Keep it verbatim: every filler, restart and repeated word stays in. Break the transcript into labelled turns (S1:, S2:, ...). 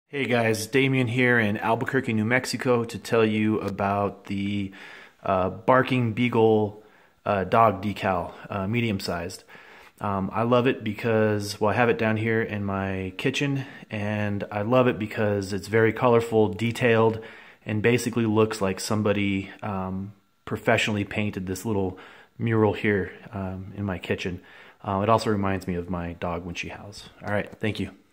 S1: Hey guys, Damien here in Albuquerque, New Mexico to tell you about the uh, barking Beagle uh, dog decal, uh, medium-sized. Um, I love it because, well, I have it down here in my kitchen, and I love it because it's very colorful, detailed, and basically looks like somebody um, professionally painted this little mural here um, in my kitchen. Uh, it also reminds me of my dog when she howls. All right, thank you.